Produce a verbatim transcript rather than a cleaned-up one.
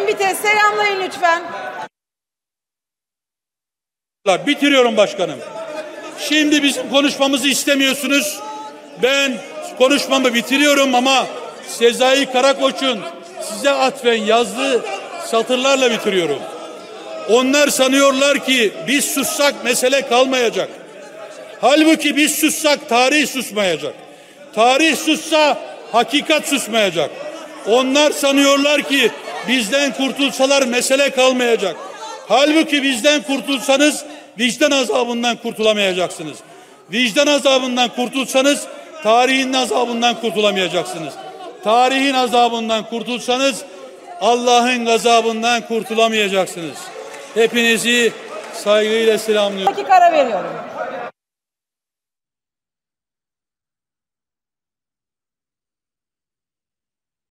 Bite selamlayın lütfen. Bitiriyorum başkanım. Şimdi bizim konuşmamızı istemiyorsunuz. Ben konuşmamı bitiriyorum ama Sezai Karakoç'un size atfen yazdığı satırlarla bitiriyorum. Onlar sanıyorlar ki biz sussak mesele kalmayacak. Halbuki biz sussak tarih susmayacak. Tarih sussa hakikat susmayacak. Onlar sanıyorlar ki bizden kurtulsalar mesele kalmayacak. Halbuki bizden kurtulsanız vicdan azabından kurtulamayacaksınız. Vicdan azabından kurtulsanız tarihin azabından kurtulamayacaksınız. Tarihin azabından kurtulsanız Allah'ın gazabından kurtulamayacaksınız. Hepinizi saygıyla selamlıyorum. Bir dakika ara veriyorum.